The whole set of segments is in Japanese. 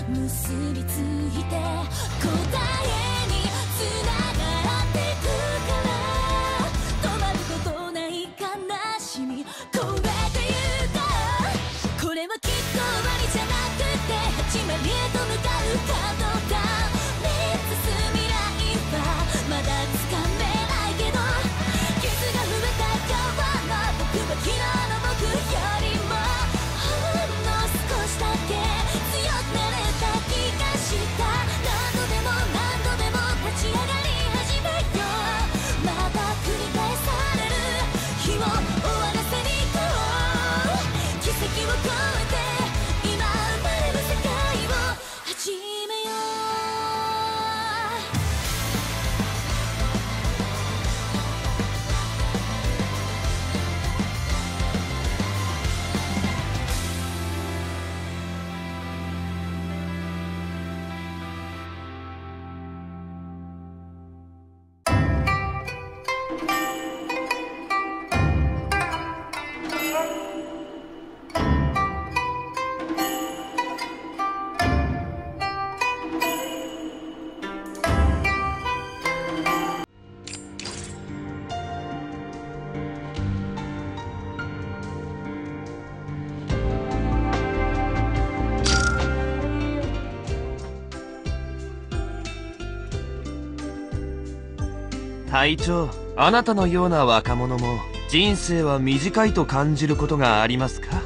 結びついて答えにつながってくから止まることない悲しみ超えてゆかこれはきっと終わりじゃなくて始まりへと向かう角だ見進未来はまだつかめないけど傷が増えた今日の僕は昨日の僕よりもほんの少しだけ強くなれた気がした何度でも何度でも立ち上がり始めようまた繰り返される日を終わらせに行こう奇跡を超えて今生まれる世界を始めよう隊長、あなたのような若者も人生は短いと感じることがありますか？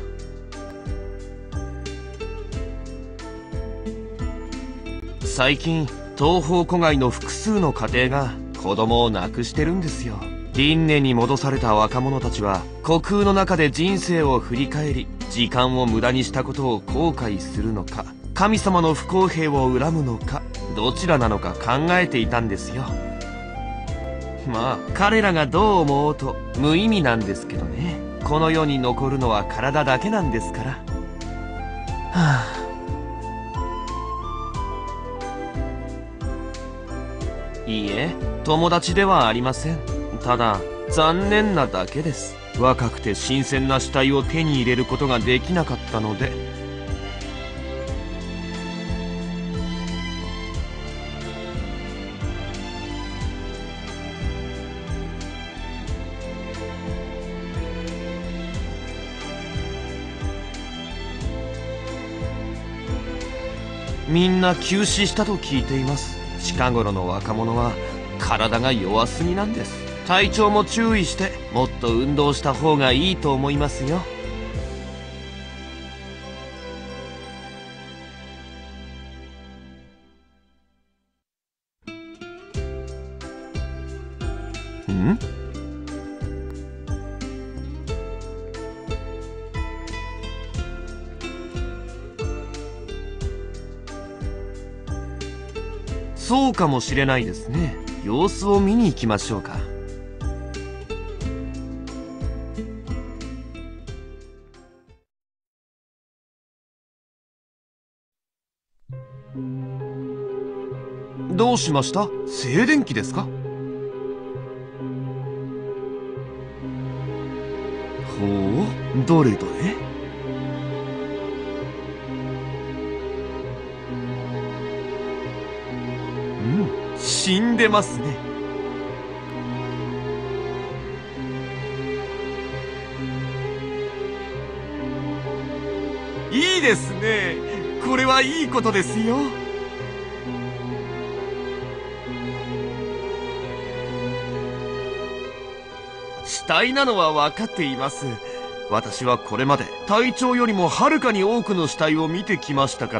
最近東方湖外の複数の家庭が子供を亡くしてるんですよ。輪廻に戻された若者たちは虚空の中で人生を振り返り時間を無駄にしたことを後悔するのか神様の不公平を恨むのかどちらなのか考えていたんですよ。まあ彼らがどう思おうと無意味なんですけどね。この世に残るのは体だけなんですから。はあ。いいえ、友達ではありません。ただ残念なだけです。若くて新鮮な死体を手に入れることができなかったので。みんな急死したと聞いています。近頃の若者は体が弱すぎなんです。体調も注意してもっと運動した方がいいと思いますよ。ん？そうかもしれないですね。様子を見に行きましょうか。どうしました？静電気ですか？ほう、どれどれ。死んでますね。いいですね。これはいいことですよ。死体なのは分かっています。私はこれまで隊長よりもはるかに多くの死体を見てきましたから。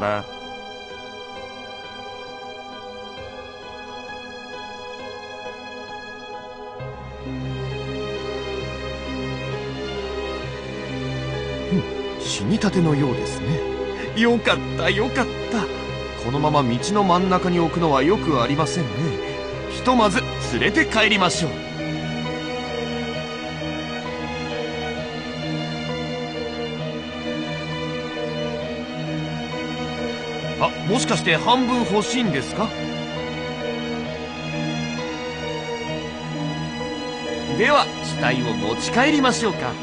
死にたてのようですね。よかったよかった。このまま道の真ん中に置くのはよくありませんね。ひとまず連れて帰りましょう。あ、もしかして半分欲しいんですか？では死体を持ち帰りましょうか。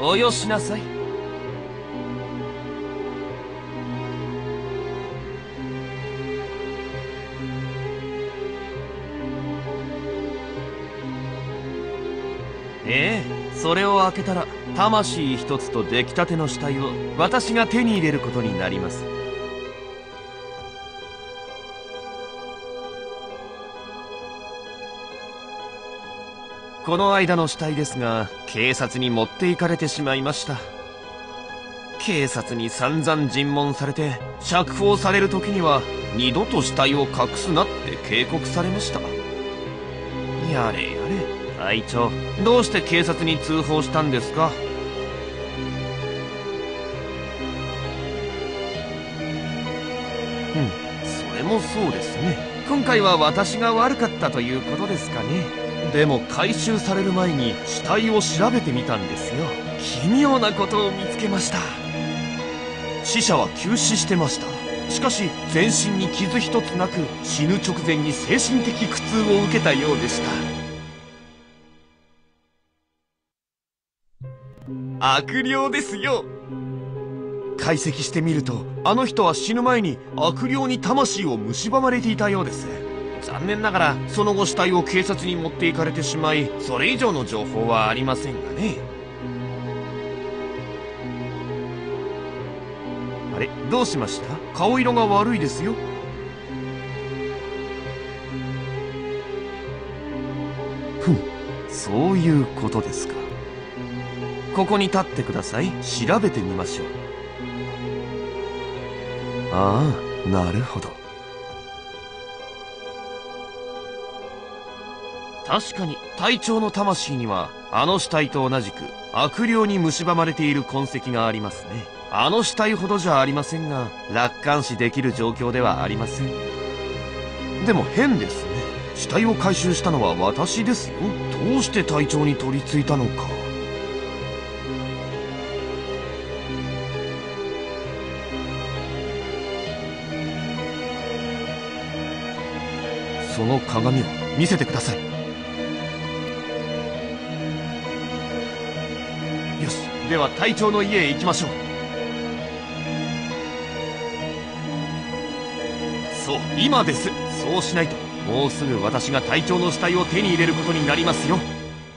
およしなさい。ええ、それを開けたら魂一つと出来たての死体を私が手に入れることになります。この間の死体ですが、警察に持って行かれてしまいました。警察に散々尋問されて、釈放される時には二度と死体を隠すなって警告されました。やれやれ。隊長、どうして警察に通報したんですか？それもそうですね。今回は私が悪かったということですかね。でも回収される前に死体を調べてみたんですよ。奇妙なことを見つけました。死者は急死してました。しかし全身に傷一つなく、死ぬ直前に精神的苦痛を受けたようでした。悪霊ですよ。解析してみると、あの人は死ぬ前に悪霊に魂を蝕まれていたようです。残念ながらその後死体を警察に持って行かれてしまい、それ以上の情報はありませんがね。あれ、どうしました？顔色が悪いですよ。そういうことですか。ここに立ってください。調べてみましょう。ああ、なるほど。確かに隊長の魂にはあの死体と同じく悪霊に蝕まれている痕跡がありますね。あの死体ほどじゃありませんが、楽観視できる状況ではありません。でも変ですね。死体を回収したのは私ですよ。どうして隊長に取り付いたのか。その鏡を見せてください。よし、では隊長の家へ行きましょう。そう、今です。そうしないともうすぐ私が隊長の死体を手に入れることになりますよ。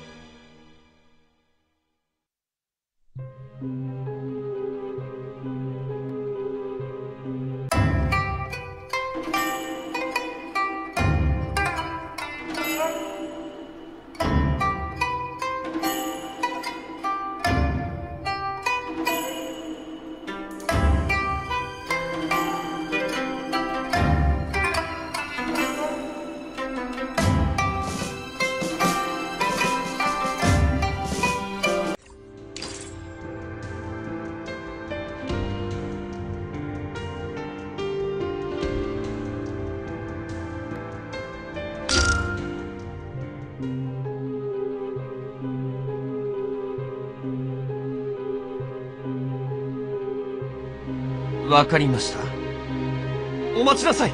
わかりました。お待ちなさい。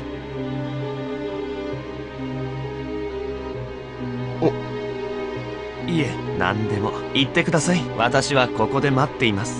いえ、何でも言ってください。私はここで待っています。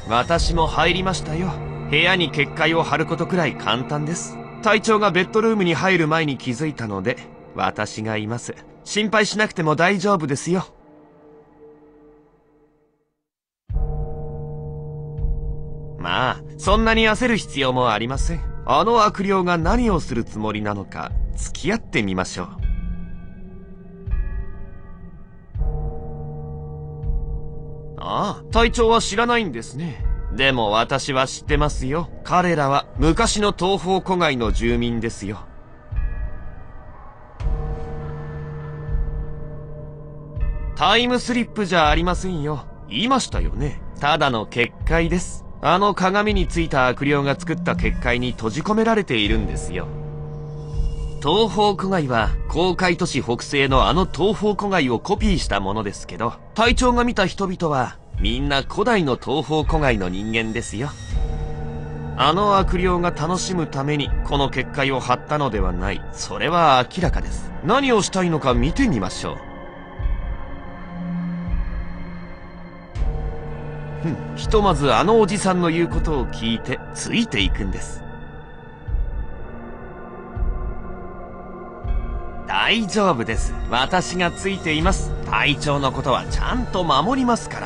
私も入りましたよ。部屋に結界を貼ることくらい簡単です。隊長がベッドルームに入る前に気づいたので、私がいます。心配しなくても大丈夫ですよ。まあ、そんなに焦る必要もありません。あの悪霊が何をするつもりなのか、付き合ってみましょう。ああ、隊長は知らないんですね。でも私は知ってますよ。彼らは昔の東方古外の住民ですよ。タイムスリップじゃありませんよ。言いましたよね。ただの結界です。あの鏡についた悪霊が作った結界に閉じ込められているんですよ。東方古外は航海都市北西のあの東方古外をコピーしたものですけど、隊長が見た人々はみんな古代の東方古外の人間ですよ。あの悪霊が楽しむためにこの結界を張ったのではない。それは明らかです。何をしたいのか見てみましょう。ひとまずあのおじさんの言うことを聞いてついていくんです。大丈夫です。私がついています。隊長のことはちゃんと守りますから。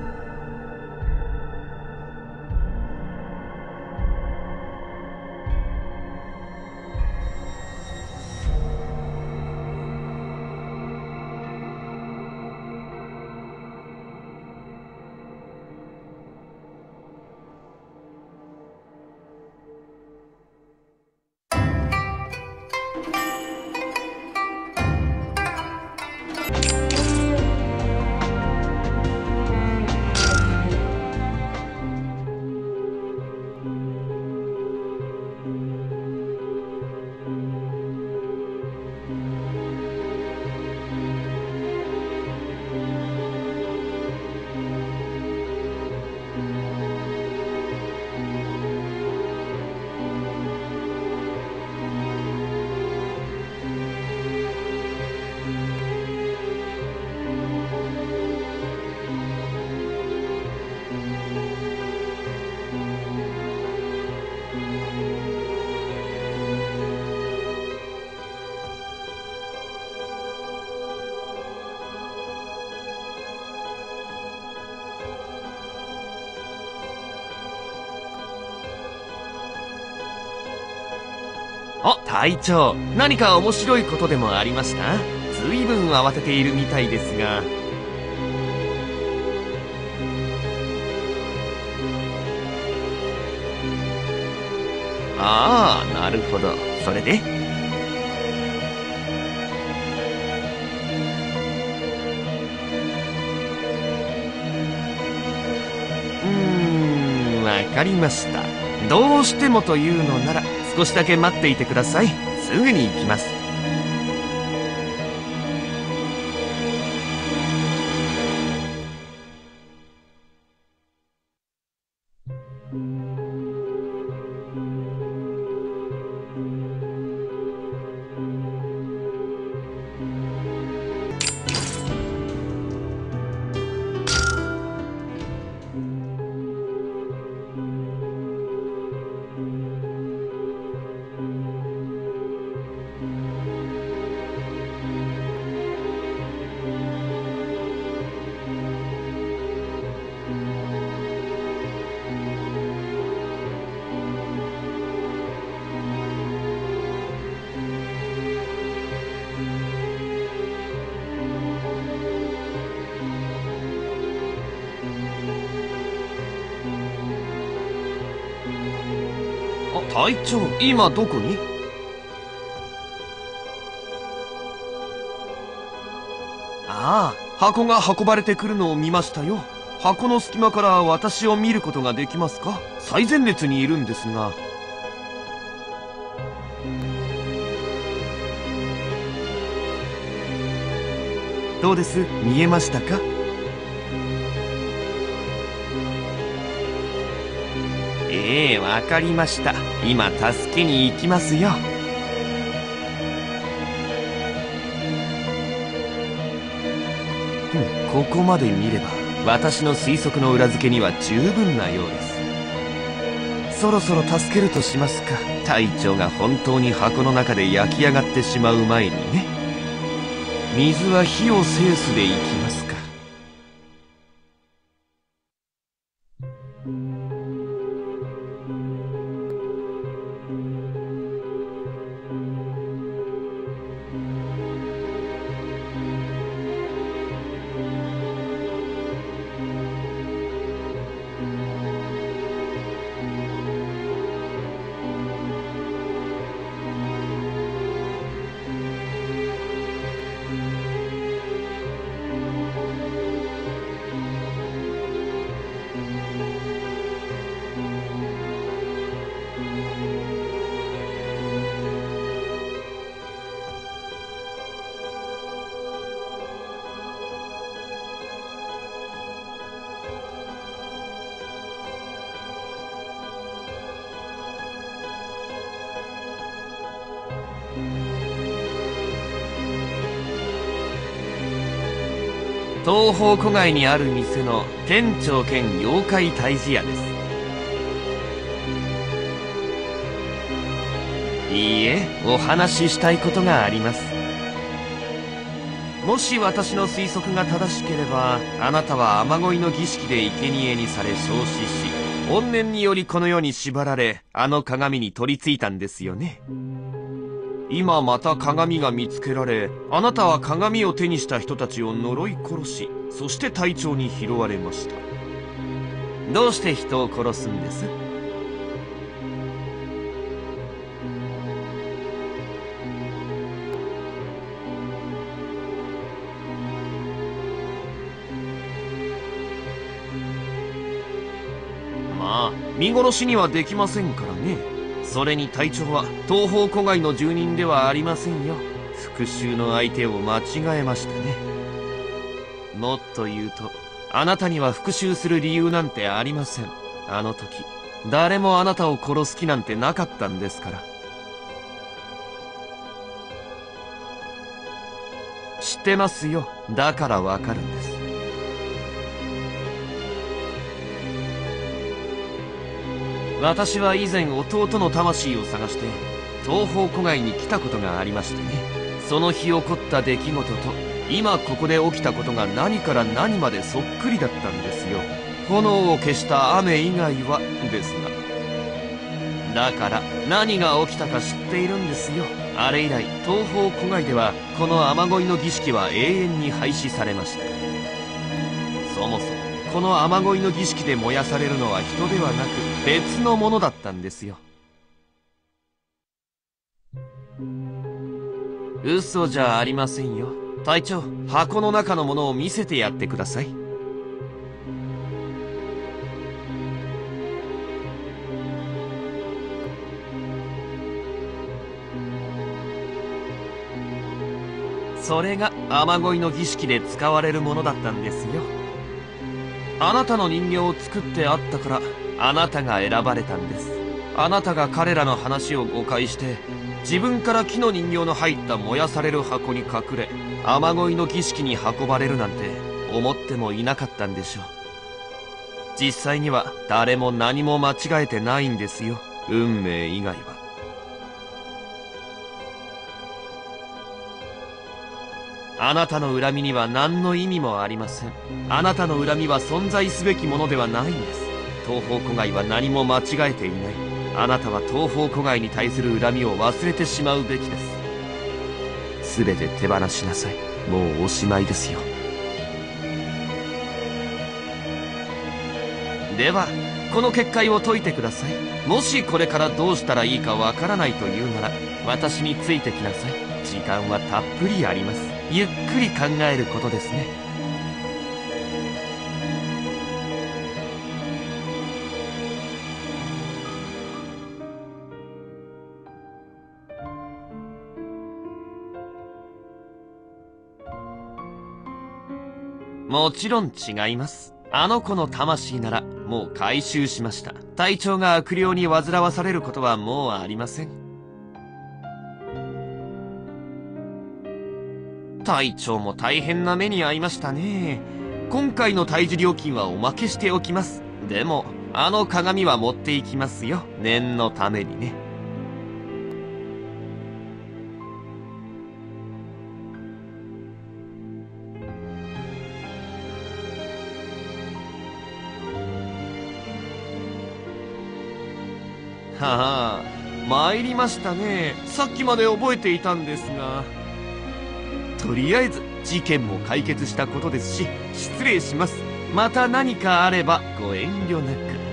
あ、隊長、何か面白いことでもありました？ずいぶん慌てているみたいですが。ああ、なるほど。それで？わかりました。どうしてもというのなら、少しだけ待っていてください。すぐに行きます。隊長、今どこに？ああ、箱が運ばれてくるのを見ましたよ。箱の隙間から私を見ることができますか？最前列にいるんですが。どうです？見えましたか？ええ、わかりました。今助けに行きますよ。ここまで見れば私の推測の裏付けには十分なようです。そろそろ助けるとしますか。隊長が本当に箱の中で焼き上がってしまう前にね。水は火を制すでいきますか。東方湖外にある店の店長兼妖怪退治屋です。いいえ、お話ししたいことがあります。もし私の推測が正しければ、あなたは雨乞いの儀式で生贄にされ焼死し、怨念によりこの世に縛られ、あの鏡に取り付いたんですよね。今また鏡が見つけられ、あなたは鏡を手にした人たちを呪い殺し、そして隊長に拾われました。どうして人を殺すんです？まあ、見殺しにはできませんからね。それに隊長は東方湖外の住人ではありませんよ。復讐の相手を間違えましたね。もっと言うと、あなたには復讐する理由なんてありません。あの時、誰もあなたを殺す気なんてなかったんですから。知ってますよ。だからわかるんです。私は以前弟の魂を探して東方湖外に来たことがありましてね。その日起こった出来事と今ここで起きたことが何から何までそっくりだったんですよ。炎を消した雨以外はですが。だから何が起きたか知っているんですよ。あれ以来東方湖外ではこの雨乞いの儀式は永遠に廃止されました。そもそもこの雨乞いの儀式で燃やされるのは人ではなく別のものだったんですよ。嘘じゃありませんよ。隊長、箱の中のものを見せてやってください。それが雨乞いの儀式で使われるものだったんですよ。あなたの人形を作ってあったからあなたが選ばれたんです。あなたが彼らの話を誤解して自分から木の人形の入った燃やされる箱に隠れ雨乞いの儀式に運ばれるなんて思ってもいなかったんでしょう。実際には誰も何も間違えてないんですよ。運命以外は。あなたの恨みには何の意味もありません。あなたの恨みは存在すべきものではないんです。東方湖外は何も間違えていない。あなたは東方湖外に対する恨みを忘れてしまうべきです。すべて手放しなさい。もうおしまいですよ。ではこの結界を解いてください。もしこれからどうしたらいいかわからないというなら私についてきなさい。時間はたっぷりあります。ゆっくり考えることですね。もちろん違います。あの子の魂ならもう回収しました。隊長が悪霊に煩わされることはもうありません。隊長も大変な目に遭いましたね。 今回の退治料金はおまけしておきます。でもあの鏡は持っていきますよ、念のためにね。はあ、参りましたね。さっきまで覚えていたんですが。とりあえず事件も解決したことですし、失礼します。また何かあればご遠慮なく。